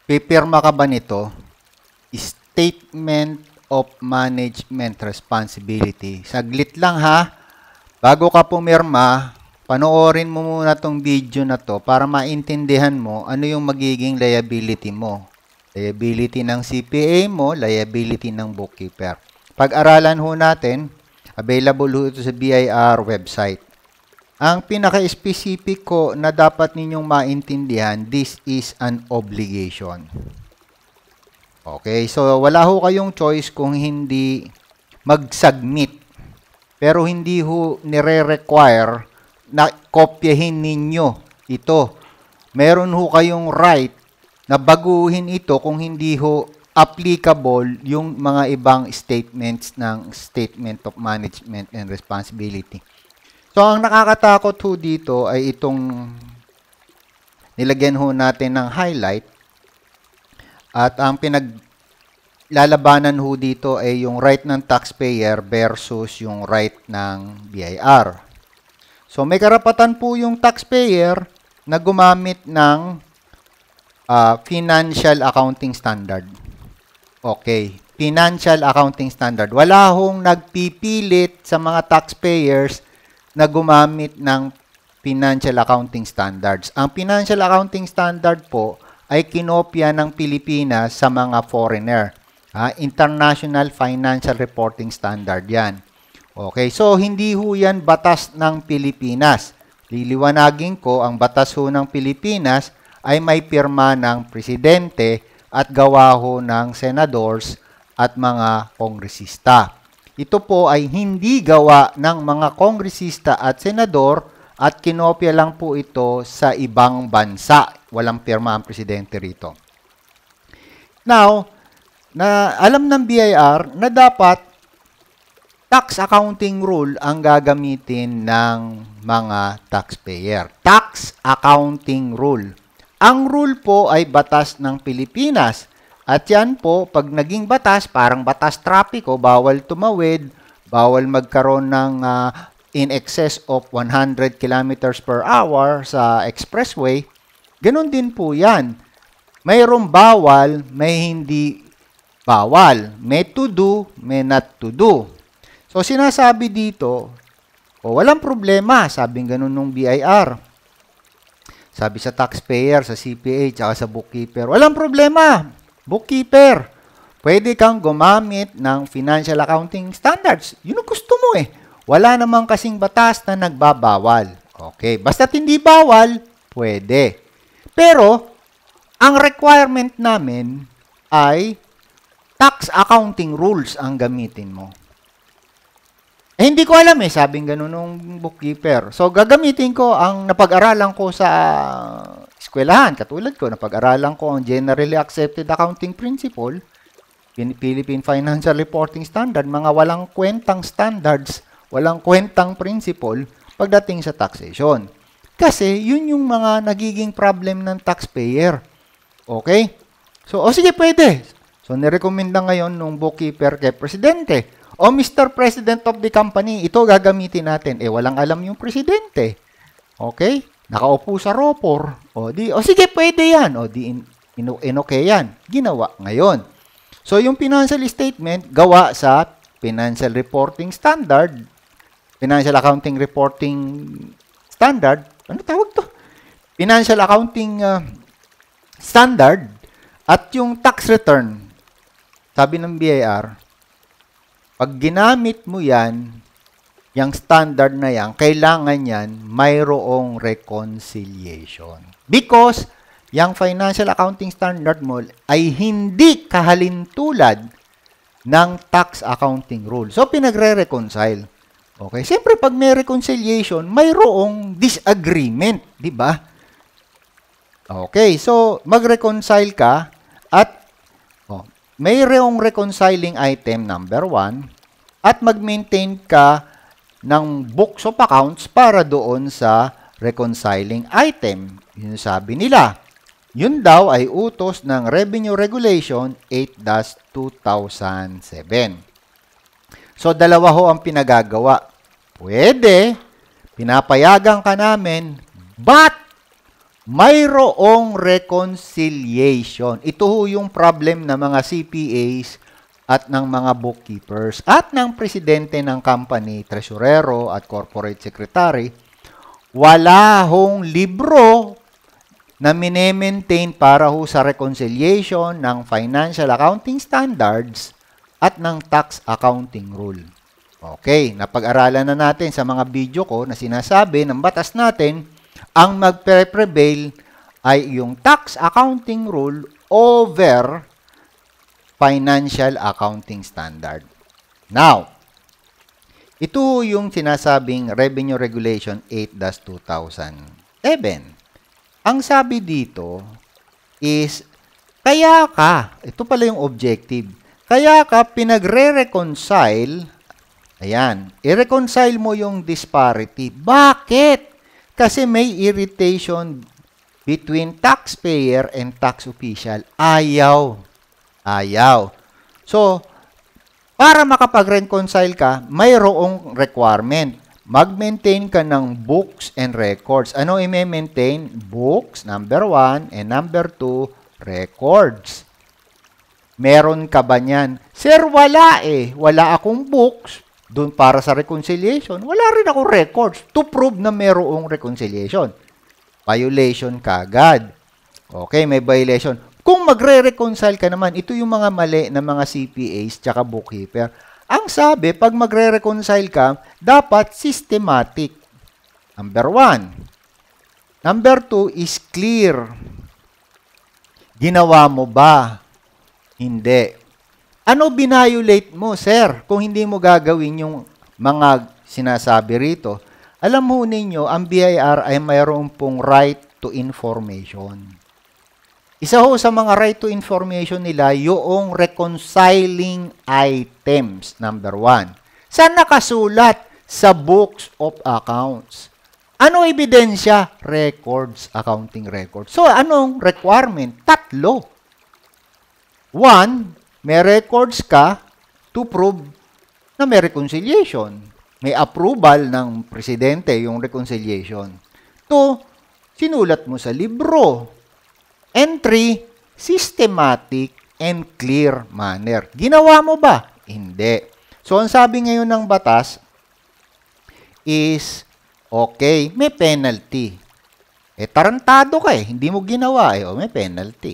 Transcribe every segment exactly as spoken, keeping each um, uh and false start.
pipirma ka ba nito? Statement of Management Responsibility. Saglit lang ha. Bago ka pumirma, panoorin mo muna tong video na to para maintindihan mo ano yung magiging liability mo. Liability ng C P A mo, liability ng bookkeeper. Pag-aralan ho natin, available ho ito sa B I R website. Ang pinaka-specific ko na dapat ninyong maintindihan, this is an obligation. Okay, so wala ho kayong choice kung hindi mag-submit. Pero hindi ho nire-require na kopyahin ninyo ito. Meron ho kayong right na baguhin ito kung hindi ho applicable yung mga ibang statements ng Statement of Management and Responsibility. So, ang nakakatakot ho dito ay itong nilagyan ho natin ng highlight. At ang pinaglalabanan ho dito ay yung right ng taxpayer versus yung right ng B I R. So, may karapatan po yung taxpayer na gumamit ng uh, Financial Accounting Standard. Okay, Financial Accounting Standard. Wala hong nagpipilit sa mga taxpayers na gumamit ng Financial Accounting Standards. Ang Financial Accounting Standard po ay kinopya ng Pilipinas sa mga foreigner. Ha? International Financial Reporting Standard yan. Okay, so hindi ho yan batas ng Pilipinas. Liliwanagin ko, ang batas ho ng Pilipinas ay may pirma ng presidente at gawa ho ng senadors at mga kongresista. Ito po ay hindi gawa ng mga kongresista at senador at kinopya lang po ito sa ibang bansa. Walang pirma ang presidente rito. Now, na alam ng B I R na dapat tax accounting rule ang gagamitin ng mga taxpayer. Tax accounting rule. Ang rule po ay batas ng Pilipinas. At yan po, pag naging batas, parang batas trapiko, bawal tumawid, bawal magkaroon ng uh, in excess of one hundred kilometers per hour sa expressway. Ganon din po yan. Mayroong bawal, may hindi bawal. May to do, may not to do. So, sinasabi dito, oh, walang problema, sabing ganun nung B I R. Sabi sa taxpayer, sa C P A, tsaka sa bookkeeper, walang problema, bookkeeper. Pwede kang gumamit ng Financial Accounting Standards. Yun ang gusto mo eh. Wala namang kasing batas na nagbabawal. Okay, basta't hindi bawal, pwede. Pero, ang requirement namin ay tax accounting rules ang gamitin mo. Eh, hindi ko alam eh, sabing ganun nung bookkeeper. So, gagamitin ko ang napag-aralan ko sa eskwelahan. Katulad ko, napag-aralan ko ang Generally Accepted Accounting Principle, Philippine Financial Reporting Standard, mga walang kwentang standards, walang kwentang principle pagdating sa taxation. Kasi, yun yung mga nagiging problem ng taxpayer. Okay? So, o sige, pwede. So, nirekomenda ngayon nung bookkeeper kay presidente, o Mister President of the company, ito gagamitin natin. Eh, walang alam yung presidente. Okay? Nakaupo sa ropor. O, di, o sige, pwede yan. O, di, in, in, in okay yan. Ginawa ngayon. So, yung financial statement, gawa sa Financial Reporting Standard, Financial Accounting Reporting Standard, ano tawag to? Financial Accounting uh, Standard, at yung tax return, sabi ng B I R, pag ginamit mo yan, yung standard na yan, kailangan yan mayroong reconciliation. Because, yung financial accounting standard mo ay hindi kahalintulad ng tax accounting rule. So, pinagre-reconcile. Okay? Siyempre, pag may reconciliation, mayroong disagreement. Di ba? Okay. So, mag-reconcile ka at mayroong reconciling item number one at mag-maintain ka ng books of accounts para doon sa reconciling item. Yun sabi nila. Yun daw ay utos ng Revenue Regulation eight dash two thousand seven. So, dalawa ho ang pinagagawa. Pwede, pinapayagan ka namin, but mayroong reconciliation. Ito ho yung problem ng mga C P As at ng mga bookkeepers at ng presidente ng company, tresurero at corporate secretary. Wala hong libro na mine-maintain para ho sa reconciliation ng financial accounting standards at ng tax accounting rule. Okay, napag-aralan na natin sa mga video ko na sinasabi ng batas natin, ang magpe-prevail ay yung tax accounting rule over financial accounting standard. Now, ito yung sinasabing Revenue Regulation eight dash two thousand seven. Ang sabi dito is, kaya ka, ito pala yung objective, kaya ka pinagre-reconcile, ayan, i-reconcile mo yung disparity. Bakit? Kasi may irritation between taxpayer and tax official. Ayaw. Ayaw. So, para makapag-reconcile ka, mayroong requirement. Mag-maintain ka ng books and records. Ano i-maintain? Books, number one, and number two, records. Meron ka ba niyan? Sir, wala eh. Wala akong books doon para sa reconciliation. Wala rin akong records to prove na mayroong reconciliation. Violation ka agad. Okay, may violation. Kung magre-reconcile ka naman, ito yung mga mali ng mga C P As tsaka bookkeeper. Ang sabi, pag magre-reconcile ka, dapat systematic. Number one. Number two is clear. Ginawa mo ba? Hindi. Ano binayolate mo, sir, kung hindi mo gagawin yung mga sinasabi rito? Alam mo ninyo, ang B I R ay mayroon pong right to information. Isa ho sa mga right to information nila, yung reconciling items, number one. Saan nakasulat? Sa books of accounts. Ano ebidensya? Records, accounting records. So, anong requirement? Tatlo. One, may records ka to prove na may reconciliation. May approval ng presidente yung reconciliation. Two, sinulat mo sa libro. And three, systematic and clear manner. Ginawa mo ba? Hindi. So, ang sabi ngayon ng batas is, okay, may penalty. Eh, tarantado ka eh. Hindi mo ginawa eh. O, may penalty.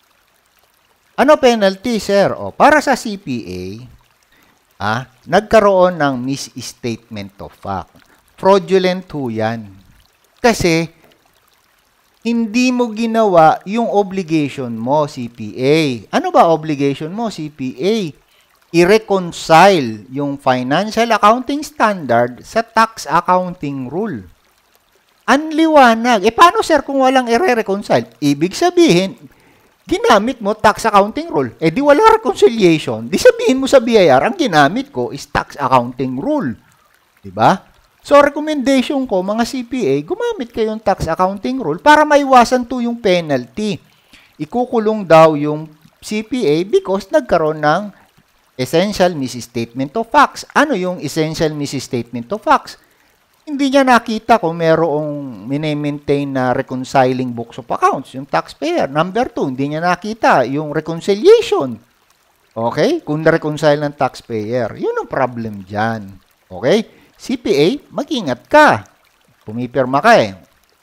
Ano penalty, sir? O, para sa C P A, ah, nagkaroon ng misstatement of fact. Fraudulent ho yan. Kasi, hindi mo ginawa yung obligation mo, C P A. Ano ba obligation mo, C P A? I-reconcile yung financial accounting standard sa tax accounting rule. Anliwanag. Eh, paano, sir, kung walang i-reconcile? Ibig sabihin, ginamit mo tax accounting rule. Eh, di wala reconciliation. Di sabihin mo sa B I R, ang ginamit ko is tax accounting rule. Diba? So, recommendation ko, mga C P A, gumamit kayong tax accounting rule para maiwasan to yung penalty. Ikukulong daw yung C P A because nagkaroon ng essential misstatement of facts. Ano yung essential misstatement of facts? Hindi niya nakita kung merong mini-maintain na reconciling books of accounts, yung taxpayer. Number two, hindi niya nakita yung reconciliation. Okay? Kung na-reconcile ng taxpayer. Yun ang problem dyan. Okay? C P A, mag-ingat ka. Pumipirma ka eh.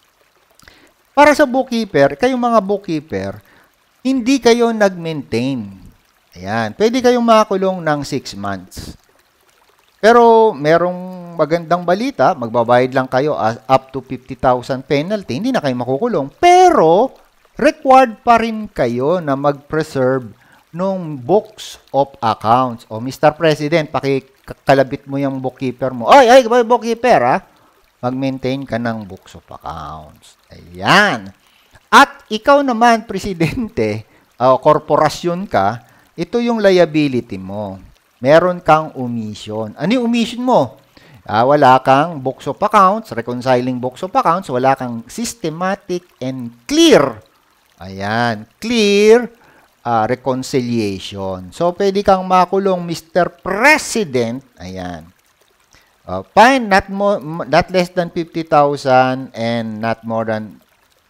Para sa bookkeeper, kayong mga bookkeeper, hindi kayo nag-maintain. Ayan. Pwede kayong makakulong ng six months. Pero merong magandang balita, magbabayad lang kayo up to fifty thousand penalty, hindi na kayo makukulong. Pero, required pa rin kayo na mag-preserve nung books of accounts. O, Mister President, pakikalabit mo yung bookkeeper mo. Ay, ay, bookkeeper, ha? Mag-maintain ka ng books of accounts. Ayan. At ikaw naman, Presidente, o uh, korporasyon ka, ito yung liability mo. Meron kang omission. Ano yung omission mo? Uh, wala kang books of accounts, reconciling books of accounts, wala kang systematic and clear. Ayan, clear uh, reconciliation. So, pwede kang makulong, Mister President. Ayan. Uh, fine, not, more, not less than fifty thousand and not more than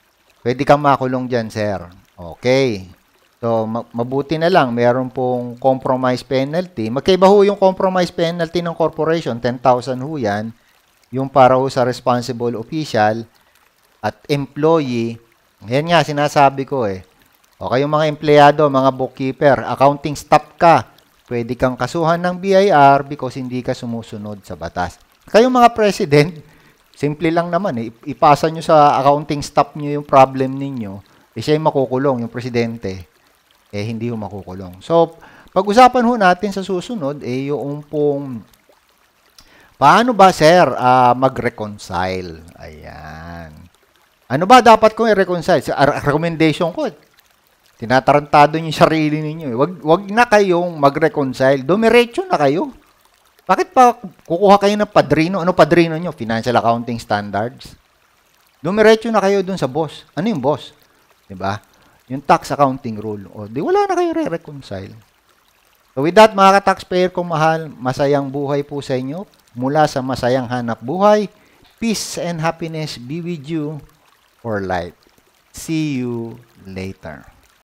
pwede kang makulong dyan, sir. Okay. So, ma- mabuti na lang, meron pong compromise penalty. Magkaiba ho yung compromise penalty ng corporation, ten thousand ho yan. Yung para ho sa responsible official at employee, yan nga, sinasabi ko eh. O kayong mga empleyado, mga bookkeeper, accounting staff ka, pwede kang kasuhan ng B I R because hindi ka sumusunod sa batas. Kayong mga president, simple lang naman eh. Ipasa nyo sa accounting staff nyo yung problem ninyo, eh siya yung makukulong, yung presidente. Eh, hindi ho makukulong. So, pag-usapan ho natin sa susunod, eh, yung pong, paano ba, sir, uh, mag-reconcile? Ayan. Ano ba dapat kong i-reconcile? Recommendation ko, tinatarantado niyo yung sarili ninyo. Wag, wag na kayong mag-reconcile. Dumiretso na kayo. Bakit pa kukuha kayo ng padrino? Ano padrino nyo? Financial Accounting Standards. Dumiretso na kayo dun sa boss. Ano yung boss? Diba? Yung tax accounting rule. O, di wala na kayo re-reconcile. So with that, mga ka-taxpayer kong mahal, masayang buhay po sa inyo. Mula sa masayang hanap buhay, peace and happiness be with you for life. See you later.